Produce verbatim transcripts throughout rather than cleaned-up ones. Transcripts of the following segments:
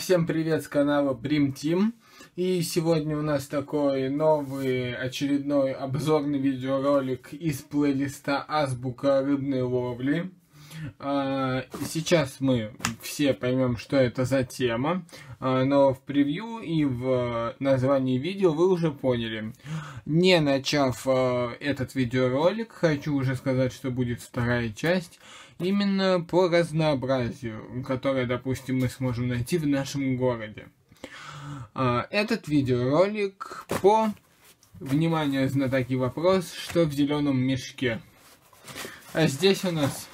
Всем привет с канала Brim Team. И сегодня у нас такой новый очередной обзорный видеоролик из плейлиста Азбука рыбной ловли. Сейчас мы все поймем, что это за тема, но в превью и в названии видео вы уже поняли. Не начав этот видеоролик, хочу уже сказать, что будет вторая часть, именно по разнообразию, которое, допустим, мы сможем найти в нашем городе. Этот видеоролик по, внимание, знатоки, вопрос, что в зеленом мешке. А здесь у нас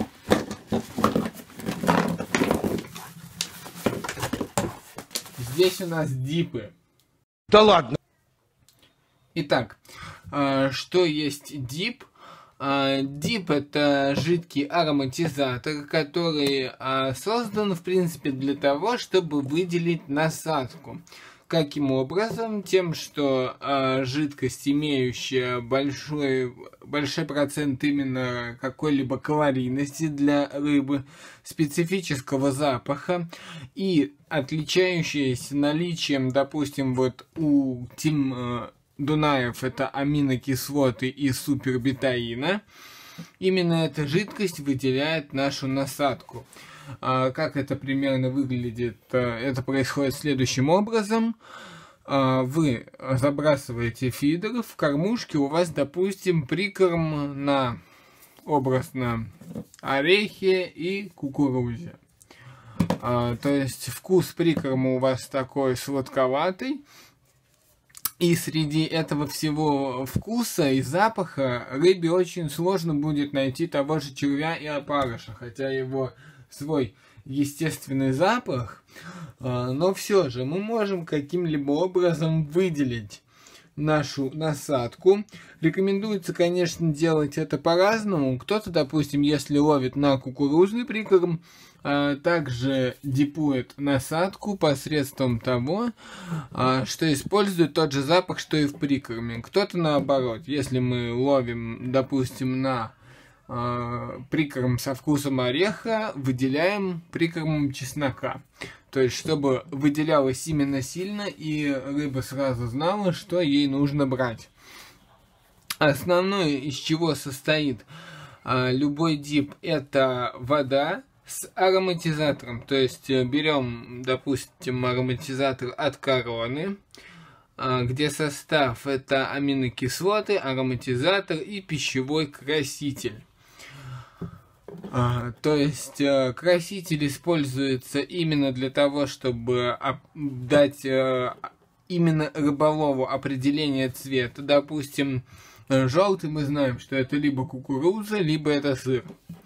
здесь у нас дипы. Да ладно. Итак, что есть дип? Дип — это жидкий ароматизатор, который создан, в принципе, для того, чтобы выделить насадку. Каким образом? Тем, что жидкость, имеющая большой, большой процент именно какой-либо калорийности для рыбы, специфического запаха и отличающаяся наличием, допустим, вот у Тим Дунаев это аминокислоты и супербетаина. Именно эта жидкость выделяет нашу насадку. А как это примерно выглядит? Это происходит следующим образом. Вы забрасываете фидер, в кормушке у вас, допустим, прикорм на образно орехи и кукурузе. То есть вкус прикорма у вас такой сладковатый. И среди этого всего вкуса и запаха рыбе очень сложно будет найти того же червя и опарыша, хотя его свой естественный запах, но все же мы можем каким-либо образом выделить нашу насадку. Рекомендуется, конечно, делать это по-разному. Кто-то, допустим, если ловит на кукурузный прикорм, также дипует насадку посредством того, что использует тот же запах, что и в прикорме. Кто-то наоборот, если мы ловим, допустим, на прикорм со вкусом ореха, выделяем прикормом чеснока. То есть, чтобы выделялось именно сильно, и рыба сразу знала, что ей нужно брать. Основное, из чего состоит любой дип, это вода с ароматизатором. То есть берем, допустим, ароматизатор от Короны, где состав это аминокислоты, ароматизатор и пищевой краситель. То есть краситель используется именно для того, чтобы дать именно рыболову определение цвета. Допустим, желтый мы знаем, что это либо кукуруза, либо это сыр.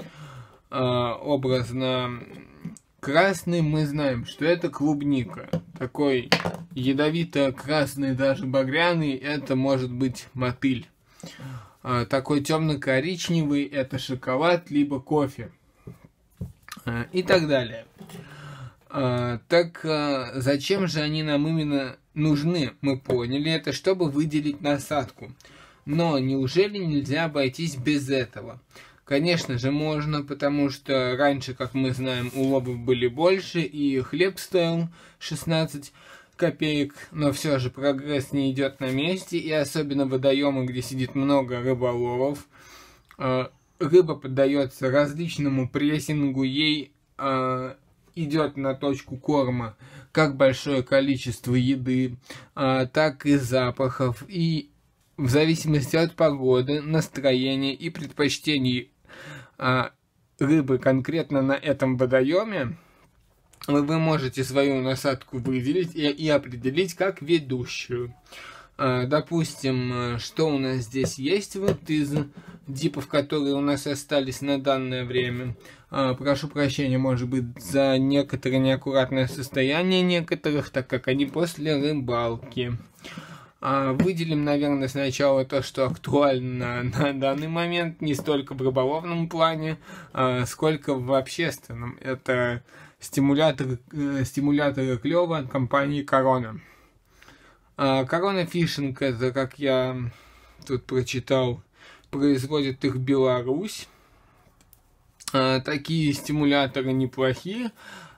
Образно красный мы знаем, что это клубника. Такой ядовито-красный, даже багряный, это может быть мотыль. Такой темно-коричневый это шоколад, либо кофе. И так далее. Так зачем же они нам именно нужны? Мы поняли, это чтобы выделить насадку. Но неужели нельзя обойтись без этого? Конечно же можно, потому что раньше, как мы знаем, уловов были больше, и хлеб стоил шестнадцать копеек, но все же прогресс не идет на месте, и особенно водоемы, где сидит много рыболовов, рыба поддается различному прессингу, ей идет на точку корма как большое количество еды, так и запахов, и в зависимости от погоды, настроения и предпочтений рыбы конкретно на этом водоеме, вы можете свою насадку выделить и, и определить как ведущую. Допустим, что у нас здесь есть вот из дипов, которые у нас остались на данное время. Прошу прощения, может быть, за некоторое неаккуратное состояние некоторых, так как они после рыбалки. Выделим, наверное, сначала то, что актуально на данный момент, не столько в рыболовном плане, сколько в общественном. Это стимулятор, стимуляторы клёва от компании Корона. Корона Фишинг, это, как я тут прочитал, производит их Беларусь. Такие стимуляторы неплохие.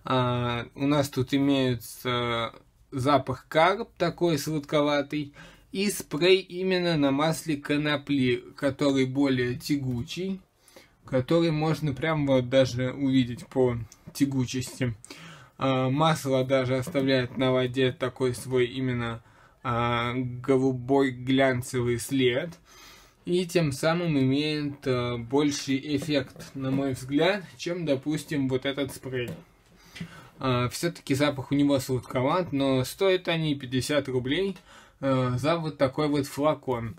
А, у нас тут имеется запах карп, такой сладковатый, и спрей именно на масле конопли, который более тягучий, который можно прям вот даже увидеть по тягучести. А, масло даже оставляет на воде такой свой именно а, голубой глянцевый след. И тем самым имеет а, больший эффект, на мой взгляд, чем, допустим, вот этот спрей. А, все-таки запах у него сладковат, но стоят они пятьдесят рублей а, за вот такой вот флакон.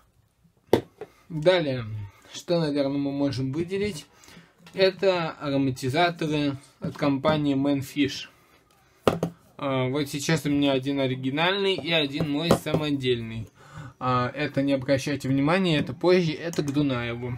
Далее, что, наверное, мы можем выделить, это ароматизаторы от компании Manfish. А, вот сейчас у меня один оригинальный и один мой самодельный. А, это не обращайте внимания, это позже, это к Дунаеву.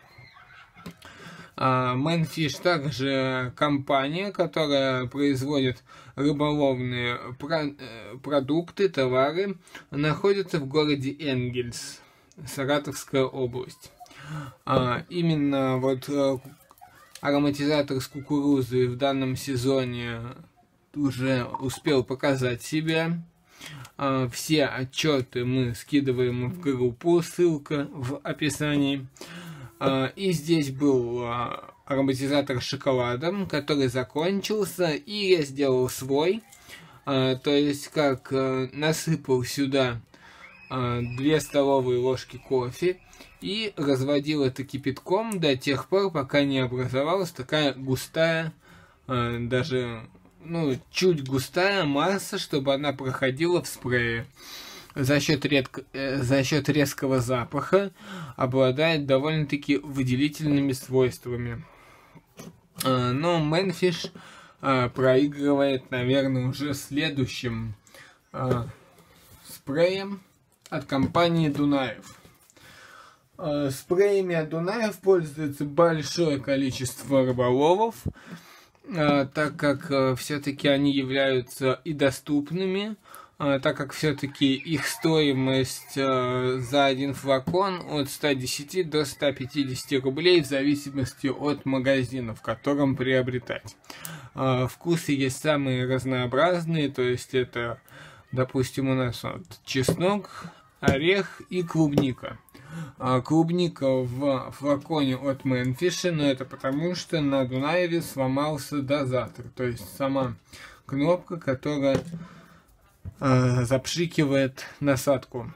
А, Manfish также компания, которая производит рыболовные про продукты, товары, находится в городе Энгельс, Саратовская область. А, именно вот ароматизатор с кукурузой в данном сезоне уже успел показать себя. Uh, все отчеты мы скидываем в группу, ссылка в описании. Uh, и здесь был uh, ароматизатор с шоколадом, который закончился, и я сделал свой. Uh, то есть, как uh, насыпал сюда uh, две столовые ложки кофе и разводил это кипятком до тех пор, пока не образовалась такая густая, uh, даже... ну, чуть густая масса, чтобы она проходила в спрее. За счет, редко, э, за счет резкого запаха обладает довольно-таки выделительными свойствами. Э, но Manfish э, проигрывает, наверное, уже следующим э, спреем от компании Дунаев. Э, спреями от Дунаев пользуется большое количество рыболовов, так как все-таки они являются и доступными, так как все-таки их стоимость за один флакон от ста десяти до ста пятидесяти рублей в зависимости от магазина, в котором приобретать. Вкусы есть самые разнообразные, то есть это, допустим, у нас вот чеснок, орех и клубника. Клубника в флаконе от Manfish, но это потому, что на Дунаеве сломался дозатор, то есть сама кнопка, которая э, запшикивает насадку.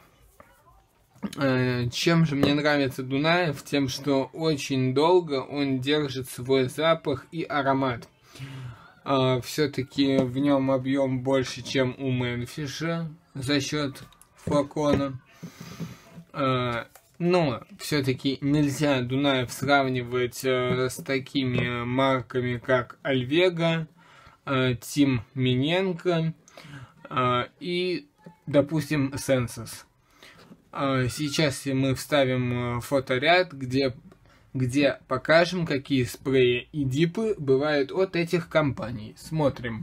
Э, чем же мне нравится Дунаев? Тем, что очень долго он держит свой запах и аромат. Э, все-таки в нем объем больше, чем у Manfish за счет флакона. Э, Но все-таки нельзя Дунаев сравнивать э, с такими марками, как Альвега, э, Тим Миненко э, и, допустим, Сенсос. Э, сейчас мы вставим фоторяд, где, где покажем, какие спреи и дипы бывают от этих компаний. Смотрим.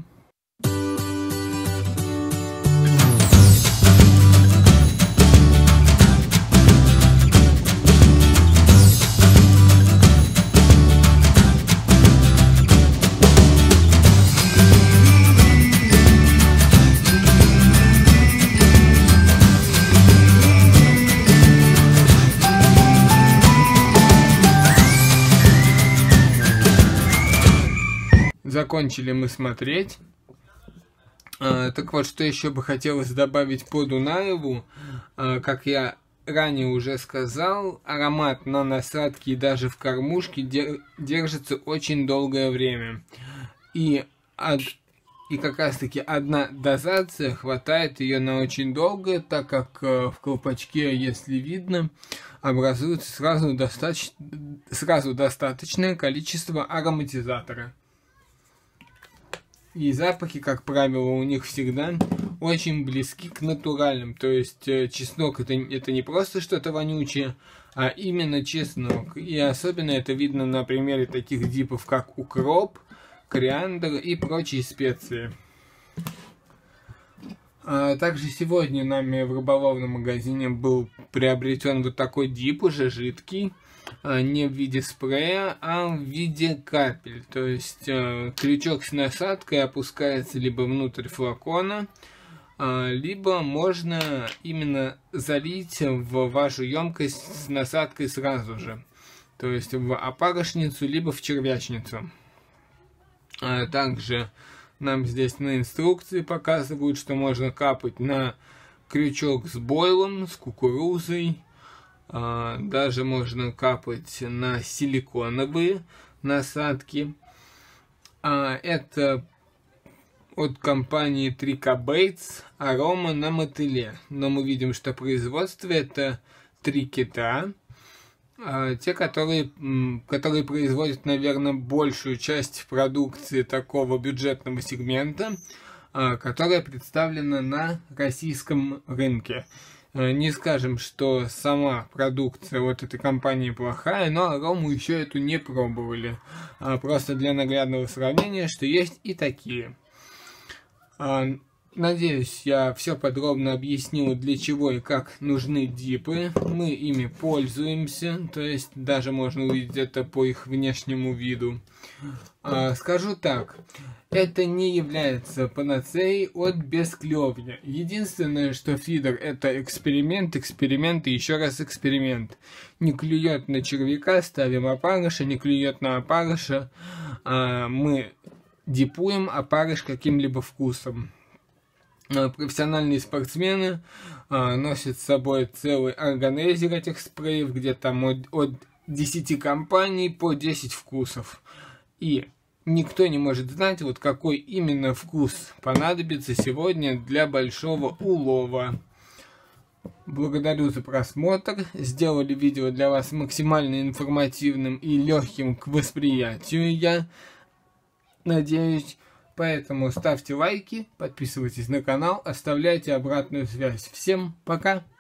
Закончили мы смотреть. А, так вот, что еще бы хотелось добавить по Дунаеву. А, как я ранее уже сказал, аромат на насадке и даже в кормушке держится очень долгое время. И, от, и как раз таки одна дозация хватает ее на очень долго, так как в колпачке, если видно, образуется сразу, достаточно, сразу достаточное количество ароматизатора. И запахи, как правило, у них всегда очень близки к натуральным. То есть э, чеснок это, это не просто что-то вонючее, а именно чеснок. И особенно это видно на примере таких дипов, как укроп, кориандр и прочие специи. Также сегодня нами в рыболовном магазине был приобретен вот такой дип, уже жидкий, не в виде спрея, а в виде капель. То есть крючок с насадкой опускается либо внутрь флакона, либо можно именно залить в вашу емкость с насадкой сразу же. То есть в опарышницу, либо в червячницу. Также нам здесь на инструкции показывают, что можно капать на крючок с бойлом, с кукурузой. Даже можно капать на силиконовые насадки. Это от компании Tricobaits арома на мотыле. Но мы видим, что производство это три кита. Те, которые, которые производят, наверное, большую часть продукции такого бюджетного сегмента, которая представлена на российском рынке. Не скажем, что сама продукция вот этой компании плохая, но арому еще эту не пробовали. Просто для наглядного сравнения, что есть и такие. Надеюсь, я все подробно объяснил, для чего и как нужны дипы. Мы ими пользуемся, то есть даже можно увидеть это по их внешнему виду. А, скажу так, это не является панацеей от бесклевья. Единственное, что фидер это эксперимент, эксперимент и еще раз эксперимент. Не клюет на червяка, ставим опарыша, не клюет на опарыша, а, мы дипуем опарыш каким-либо вкусом. Профессиональные спортсмены а, носят с собой целый органайзер этих спреев, где там от, от десяти компаний по десять вкусов. И никто не может знать, вот какой именно вкус понадобится сегодня для большого улова. Благодарю за просмотр. Сделали видео для вас максимально информативным и легким к восприятию, я надеюсь. Поэтому ставьте лайки, подписывайтесь на канал, оставляйте обратную связь. Всем пока!